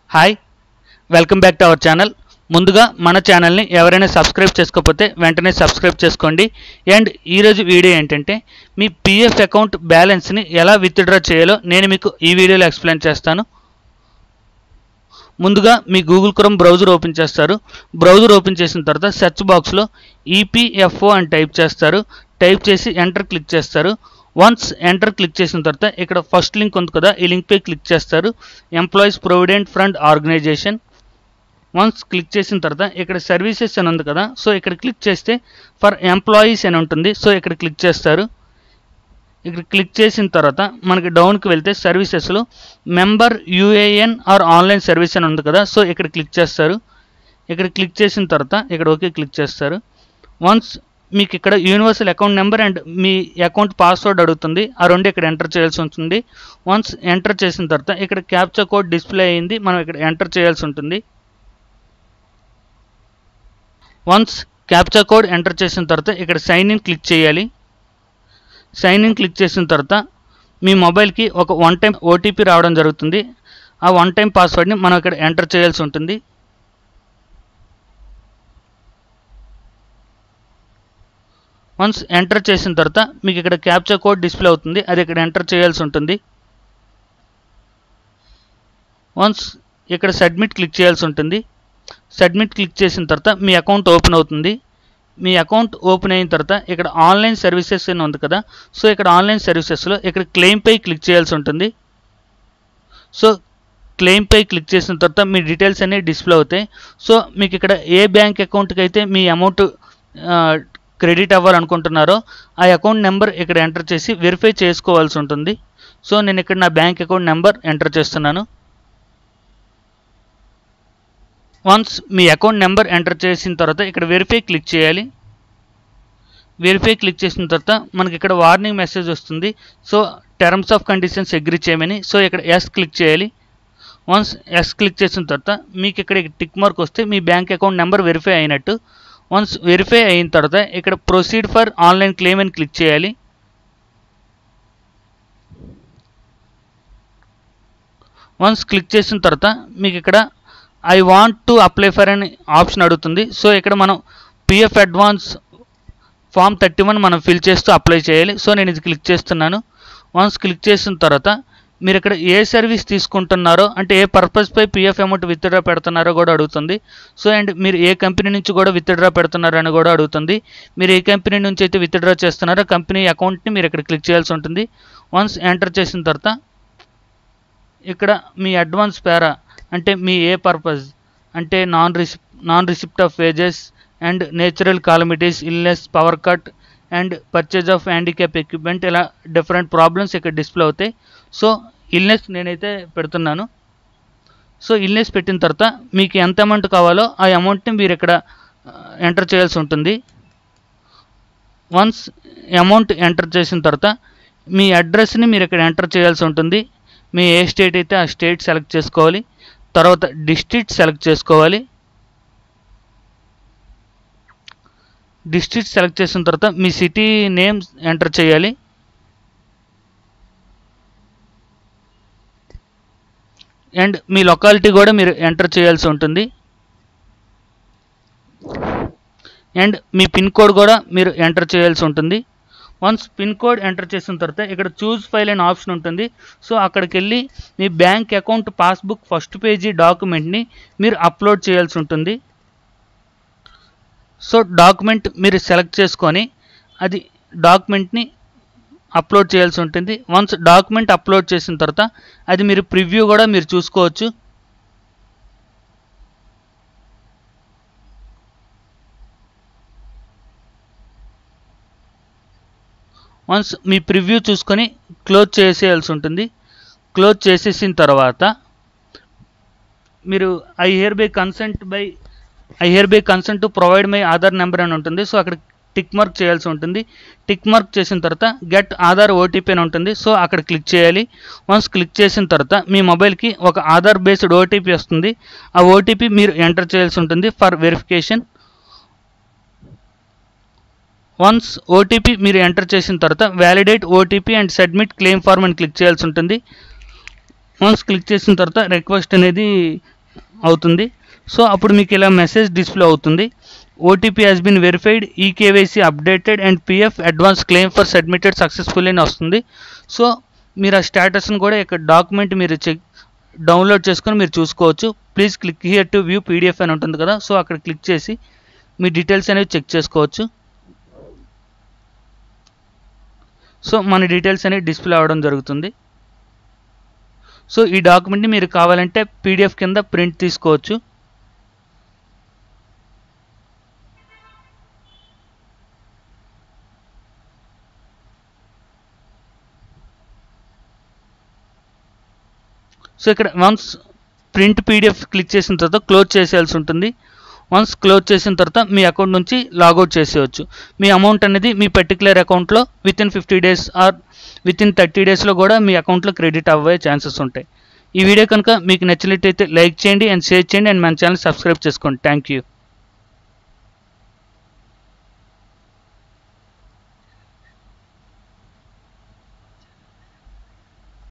Hi welcome back to our channel. ముందుగా మన ఛానల్ని ఎవరైనా సబ్స్క్రైబ్ చేసుకోకపోతే వెంటనే సబ్స్క్రైబ్ చేసుకోండి. అండ్ ఈరోజు వీడియో ఏంటంటే మీ పిఎఫ్ అకౌంట్ బ్యాలెన్స్ని ఎలా విత్డ్రా చేయాలో నేను మీకు ఈ వీడియోలో ఎక్స్ప్లెయిన్ చేస్తాను. ముందుగా మీ గూగుల్ క్రోమ్ బ్రౌజర్ ఓపెన్ చేస్తారు. బ్రౌజర్ ఓపెన్ చేసిన తర్వాత సెర్చ్ బాక్స్లో ఈపీఎఫ్ఓ అని టైప్ చేస్తారు. టైప్ చేసి ఎంటర్ క్లిక్ చేస్తారు. వన్స్ ఎంటర్ క్లిక్ చేసిన తర్వాత ఇక్కడ ఫస్ట్ లింక్ ఉంది కదా, ఈ లింక్పై క్లిక్ చేస్తారు. Employees provident fund organisation. Once click చేసిన తర్వాత ఇక్కడ సర్వీసెస్ అని ఉంది కదా, సో ఇక్కడ క్లిక్ చేస్తే ఫర్ ఎంప్లాయీస్ అని ఉంటుంది. సో ఇక్కడ క్లిక్ చేస్తారు. ఇక్కడ క్లిక్ చేసిన తర్వాత మనకి డౌన్కి వెళ్తే సర్వీసెస్లో member UAN or online service అని ఉంది కదా, సో ఇక్కడ క్లిక్ చేస్తారు. ఇక్కడ క్లిక్ చేసిన తర్వాత ఇక్కడ ఓకే క్లిక్ చేస్తారు. వన్స్ మీకు ఇక్కడ యూనివర్సల్ అకౌంట్ నెంబర్ అండ్ మీ అకౌంట్ పాస్వర్డ్ అడుగుతుంది. ఆ రెండు ఇక్కడ ఎంటర్ చేయాల్సి ఉంటుంది. వన్స్ ఎంటర్ చేసిన తర్వాత ఇక్కడ క్యాప్చా కోడ్ డిస్ప్లే అయ్యింది, మనం ఇక్కడ ఎంటర్ చేయాల్సి ఉంటుంది. వన్స్ క్యాప్చా కోడ్ ఎంటర్ చేసిన తర్వాత ఇక్కడ సైన్ ఇన్ క్లిక్ చేయాలి. సైన్ ఇన్ క్లిక్ చేసిన తర్వాత మీ మొబైల్కి ఒక వన్ టైం ఓటీపీ రావడం జరుగుతుంది. ఆ వన్ టైం పాస్వర్డ్ని మనం ఇక్కడ ఎంటర్ చేయాల్సి ఉంటుంది. వన్స్ ఎంటర్ చేసిన తర్వాత మీకు ఇక్కడ క్యాప్చా కోడ్ డిస్ప్లే అవుతుంది, అది ఇక్కడ ఎంటర్ చేయాల్సి ఉంటుంది. వన్స్ ఇక్కడ సబ్మిట్ క్లిక్ చేయాల్సి ఉంటుంది. సబ్మిట్ క్లిక్ చేసిన తర్వాత మీ అకౌంట్ ఓపెన్ అవుతుంది. మీ అకౌంట్ ఓపెన్ అయిన తర్వాత ఇక్కడ ఆన్లైన్ సర్వీసెస్ అని ఉంది కదా, సో ఇక్కడ ఆన్లైన్ సర్వీసెస్లో ఇక్కడ క్లెయిమ్పై క్లిక్ చేయాల్సి ఉంటుంది. సో క్లెయిమ్పై క్లిక్ చేసిన తర్వాత మీ డీటెయిల్స్ అన్నీ డిస్ప్లే అవుతాయి. సో మీకు ఇక్కడ ఏ బ్యాంక్ అకౌంట్కి అయితే మీ అమౌంట్ క్రెడిట్ అవ్వాలనుకుంటున్నారో ఆ అకౌంట్ నెంబర్ ఇక్కడ ఎంటర్ చేసి వెరిఫై చేసుకోవాల్సి ఉంటుంది. సో నేను ఇక్కడ నా బ్యాంక్ అకౌంట్ నెంబర్ ఎంటర్ చేస్తున్నాను. వన్స్ మీ అకౌంట్ నెంబర్ ఎంటర్ చేసిన తర్వాత ఇక్కడ వెరిఫై క్లిక్ చేయాలి. వెరిఫై క్లిక్ చేసిన తర్వాత మనకి ఇక్కడ వార్నింగ్ మెసేజ్ వస్తుంది. So terms of conditions agree చేయమని. సో ఇక్కడ ఎస్ క్లిక్ చేయాలి. వన్స్ ఎస్ క్లిక్ చేసిన తర్వాత మీకు ఇక్కడ టిక్ మార్క్ వస్తే మీ బ్యాంక్ అకౌంట్ నెంబర్ వెరిఫై అయినట్టు. వన్స్ వెరిఫై అయిన తర్వాత ఇక్కడ ప్రొసీడ్ ఫర్ ఆన్లైన్ క్లెయిమ్ అని క్లిక్ చేయాలి. వన్స్ క్లిక్ చేసిన తర్వాత మీకు ఇక్కడ I want to apply for అని ఆప్షన్ అడుగుతుంది. సో ఇక్కడ మనం పిఎఫ్ అడ్వాన్స్ ఫామ్ 31 మనం ఫిల్ చేస్తూ అప్లై చేయాలి. సో నేను ఇది క్లిక్ చేస్తున్నాను. వన్స్ క్లిక్ చేసిన తర్వాత మీరు ఇక్కడ ఏ సర్వీస్ తీసుకుంటున్నారో, అంటే ఏ పర్పస్పై పిఎఫ్ అమౌంట్ విత్డ్రా పెడుతున్నారో కూడా అడుగుతుంది. సో అండ్ మీరు ఏ కంపెనీ నుంచి కూడా విత్డ్రా పెడుతున్నారో అని కూడా అడుగుతుంది. మీరు ఏ కంపెనీ నుంచి అయితే విత్డ్రా చేస్తున్నారో కంపెనీ అకౌంట్ని మీరు ఇక్కడ క్లిక్ చేయాల్సి ఉంటుంది. వన్స్ ఎంటర్ చేసిన తర్వాత ఇక్కడ మీ అడ్వాన్స్ పేరా అంటే మీ ఏ పర్పస్ అంటే non receipt of wages and natural calamities, illness, power cut and purchase of handicap equipment, ఇలా డిఫరెంట్ ప్రాబ్లమ్స్ ఇక్కడ డిస్ప్లే అవుతాయి. సో ఇల్నెస్ నేనైతే పెడుతున్నాను. సో ఇల్నెస్ పెట్టిన తర్వాత మీకు ఎంత అమౌంట్ కావాలో ఆ అమౌంట్ని మీరు ఇక్కడ ఎంటర్ చేయాల్సి ఉంటుంది. వన్స్ అమౌంట్ ఎంటర్ చేసిన తర్వాత మీ అడ్రస్ని మీరు ఇక్కడ ఎంటర్ చేయాల్సి ఉంటుంది. మీ ఏ స్టేట్ అయితే ఆ స్టేట్ సెలెక్ట్ చేసుకోవాలి. తర్వాత డిస్ట్రిక్ట్ సెలెక్ట్ చేసుకోవాలి. డిస్ట్రిక్ట్ సెలెక్ట్ చేసిన తర్వాత మీ సిటీ నేమ్ ఎంటర్ చేయాలి. అండ్ మీ లొకాలిటీ కూడా మీరు ఎంటర్ చేయాల్సి ఉంటుంది. అండ్ మీ పిన్ కోడ్ కూడా మీరు ఎంటర్ చేయాల్సి ఉంటుంది. వన్స్ పిన్ కోడ్ ఎంటర్ చేసిన తర్వాత ఇక్కడ చూజ్ ఫైల్ అనే ఆప్షన్ ఉంటుంది. సో అక్కడికి వెళ్ళి మీ bank account passbook first page డాక్యుమెంట్ని మీరు అప్లోడ్ చేయాల్సి ఉంటుంది. సో డాక్యుమెంట్ మీరు సెలెక్ట్ చేసుకొని అది డాక్యుమెంట్ని అప్లోడ్ చేయాల్సి ఉంటుంది. వన్స్ డాక్యుమెంట్ అప్లోడ్ చేసిన తర్వాత అది మీరు ప్రివ్యూ కూడా మీరు చూసుకోవచ్చు. వన్స్ మీ ప్రివ్యూ చూసుకొని క్లోజ్ చేసేయాల్సి ఉంటుంది. క్లోజ్ చేసేసిన తర్వాత మీరు I hereby consent to provide my Aadhaar number అని ఉంటుంది. సో అక్కడ టిక్ మార్క్ చేయాల్సి ఉంటుంది. టిక్ మార్క్ చేసిన తర్వాత గెట్ ఆధార్ ఓటీపీ అని ఉంటుంది. సో అక్కడ క్లిక్ చేయాలి. వన్స్ క్లిక్ చేసిన తర్వాత మీ మొబైల్కి ఒక ఆధార్ బేస్డ్ ఓటీపీ వస్తుంది. ఆ ఓటీపీ మీరు ఎంటర్ చేయాల్సి ఉంటుంది ఫర్ వెరిఫికేషన్. వన్స్ ఓటీపీ మీరు ఎంటర్ చేసిన తర్వాత validate OTP and submit claim form అని క్లిక్ చేయాల్సి ఉంటుంది. వన్స్ క్లిక్ చేసిన తర్వాత రిక్వెస్ట్ అనేది అవుతుంది. సో అప్పుడు మీకు ఇలా మెసేజ్ డిస్ప్లే అవుతుంది. OTP has been verified, eKYC updated and PF advance claim for submitted successful అని వస్తుంది. సో మీరు ఆ స్టేటస్ని కూడా ఇక్కడ డాక్యుమెంట్ మీరు డౌన్లోడ్ చేసుకొని మీరు చూసుకోవచ్చు. Please click here to view PDF అని ఉంటుంది కదా, సో అక్కడ క్లిక్ చేసి మీ డీటెయిల్స్ అనేవి చెక్ చేసుకోవచ్చు. సో మన డీటెయిల్స్ అనేవి డిస్ప్లే అవ్వడం జరుగుతుంది. సో ఈ డాక్యుమెంట్ని మీరు కావాలంటే పీడిఎఫ్ కింద ప్రింట్ తీసుకోవచ్చు. సో ఇక్కడ వన్స్ ప్రింట్ పీడిఎఫ్ క్లిక్ చేసిన తర్వాత క్లోజ్ చేసేయాల్సి ఉంటుంది. వన్స్ క్లోజ్ చేసిన తర్వాత మీ అకౌంట్ నుంచి లాగౌట్ చేసేయచ్చు. మీ అమౌంట్ అనేది మీ పర్టికులర్ అకౌంట్లో వితిన్ 50 days ఆర్ వితిన్ 30 daysలో కూడా మీ అకౌంట్లో క్రెడిట్ అవ్వే ఛాన్సెస్ ఉంటాయి. ఈ వీడియో కనుక మీకు నచ్చినట్టయితే లైక్ చేయండి అండ్ షేర్ చేయండి అండ్ మన ఛానల్ సబ్స్క్రైబ్ చేసుకోండి. Thank you.